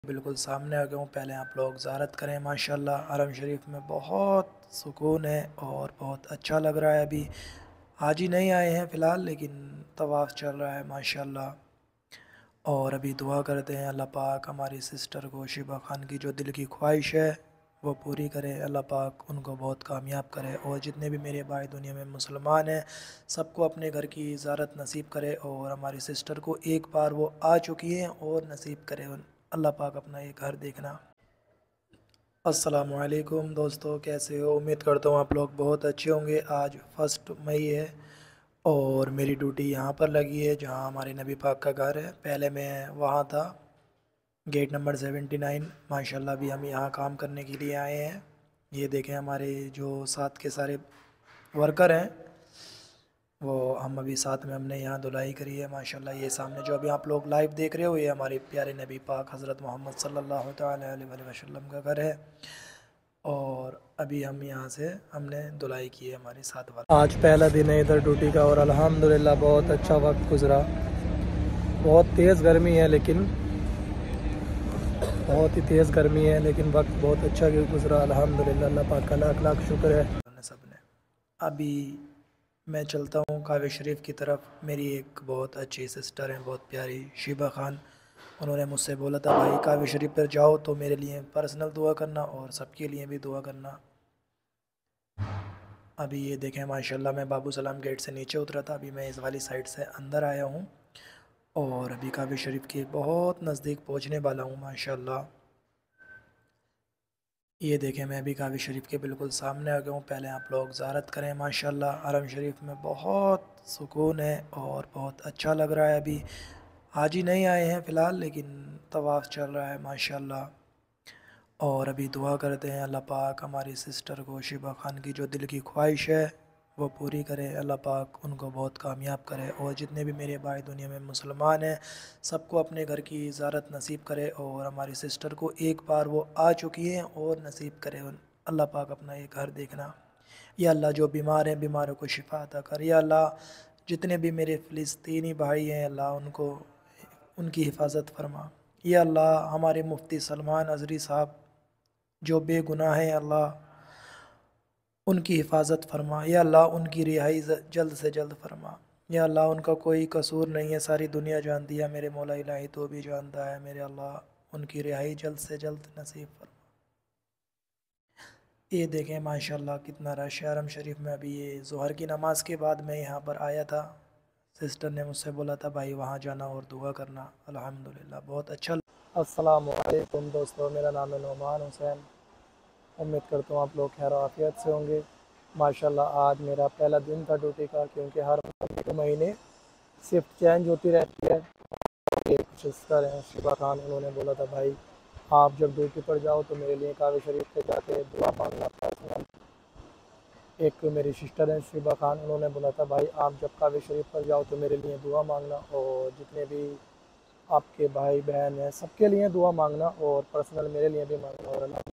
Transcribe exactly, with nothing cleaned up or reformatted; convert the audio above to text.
बिल्कुल सामने आ गया हूँ। पहले आप लोग ज़ियारत करें। माशाल्लाह हरम शरीफ में बहुत सुकून है और बहुत अच्छा लग रहा है। अभी हाजी नहीं आए हैं फ़िलहाल, लेकिन तवाफ़ चल रहा है माशाल्लाह। और अभी दुआ करते हैं अल्लाह पाक हमारी सिस्टर को, शिबा खान की जो दिल की ख्वाहिश है वो पूरी करे। अल्लाह पाक उनको बहुत कामयाब करे और जितने भी मेरे भाई दुनिया में मुसलमान हैं सबको अपने घर की ज़ियारत नसीब करे। और हमारी सिस्टर को एक बार वो आ चुकी हैं और नसीब करे अल्लाह पाक अपना ये घर देखना। अस्सलामुअलैकुम दोस्तों, कैसे हो? उम्मीद करता हूँ आप लोग बहुत अच्छे होंगे। आज फर्स्ट मई है और मेरी ड्यूटी यहाँ पर लगी है जहाँ हमारे नबी पाक का घर है। पहले मैं वहाँ था, गेट नंबर सेवेंटी नाइन। माशाल्लाह भी हम यहाँ काम करने के लिए आए हैं। ये देखें हमारे जो साथ के सारे वर्कर हैं वो हम अभी साथ में हमने यहाँ धुलाई करी है माशाल्लाह। ये सामने जो अभी आप लोग लाइव देख रहे हो ये हमारे प्यारे नबी पाक हज़रत मोहम्मद सल्लल्लाहु तआला अलैहि वसल्लम का घर है। और अभी हम यहाँ से हमने धुलाई की है हमारे साथ वाला। आज पहला दिन है इधर ड्यूटी का और अल्हम्दुलिल्लाह बहुत अच्छा वक्त गुजरा। बहुत तेज़ गर्मी है लेकिन बहुत ही तेज़ गर्मी है लेकिन वक्त बहुत अच्छा गुजरा अल्हम्दुलिल्लाह। अल्लाह पाक का लाख लाख शुक्र है सब ने। अभी मैं चलता हूँ कावे शरीफ की तरफ। मेरी एक बहुत अच्छी सिस्टर हैं, बहुत प्यारी, शिबा खान। उन्होंने मुझसे बोला था भाई कावे शरीफ पर जाओ तो मेरे लिए पर्सनल दुआ करना और सबके लिए भी दुआ करना। अभी ये देखें माशाल्लाह मैं बाबू सलाम गेट से नीचे उतरा था, अभी मैं इस वाली साइड से अंदर आया हूँ और अभी कावे शरीफ के बहुत नज़दीक पहुँचने वाला हूँ माशाल्लाह। ये देखें मैं अभी कावे शरीफ के बिल्कुल सामने आ गया हूँ। पहले आप लोग ज़ियारत करें। माशाल्लाह हरम शरीफ में बहुत सुकून है और बहुत अच्छा लग रहा है। अभी हाजी नहीं आए हैं फ़िलहाल, लेकिन तवाफ़ चल रहा है माशाल्लाह। और अभी दुआ करते हैं अल्लाह पाक हमारी सिस्टर को, शिबा खान की जो दिल की ख्वाहिश है वो पूरी करे। अल्लाह पाक उनको बहुत कामयाब करे और जितने भी मेरे भाई दुनिया में मुसलमान हैं सबको अपने घर की ज़ियारत नसीब करे। और हमारी सिस्टर को एक बार वो आ चुकी हैं और नसीब करे अल्लाह पाक अपना ये घर देखना। या अल्लाह जो बीमार हैं बीमारों को शिफा अता कर। या अल्लाह जितने भी मेरे फ़िलिस्तीनी भाई हैं अल्लाह उनको उनकी हिफाजत फरमा। या अल्लाह हमारे मुफ्ती सलमान अज़री साहब जो बेगुनाह हैं अल्लाह उनकी हिफाजत फरमा। या अल्लाह उनकी रिहाई जल्द से जल्द फरमा। या अल्लाह उनका कोई कसूर नहीं है, सारी दुनिया जानती है, मेरे मौला इलाही तो भी जानता है। मेरे अल्लाह उनकी रिहाई जल्द से जल्द नसीब फरमा। ये देखें माशाल्लाह कितना रश है हरम शरीफ में। अभी ये ज़ोहर की नमाज़ के बाद मैं यहाँ पर आया था। सिस्टर ने मुझसे बोला था भाई वहाँ जाना और दुआ करना। अल्हम्दुलिल्लाह बहुत अच्छा। अस्सलामु अलैकुम दोस्तों, मेरा नाम है नोमान हुसैन। उम्मीद करता हूँ आप लोग खैर आफियत से होंगे। माशाल्लाह आज मेरा पहला दिन था ड्यूटी का, क्योंकि हर महीने शिफ्ट चेंज होती रहती है। एक सिस्टर हैं शिबा खान, उन्होंने बोला था भाई आप जब ड्यूटी पर जाओ तो मेरे लिए कावे शरीफ पे जाके दुआ मांगना पर्सनल। एक मेरी सिस्टर हैं शिबा खान, उन्होंने बोला था भाई आप जब कावे शरीफ पर जाओ तो मेरे लिए दुआ मांगना और जितने भी आपके भाई बहन हैं सबके लिए दुआ मांगना और पर्सनल मेरे लिए भी मांगना। और अल्लाह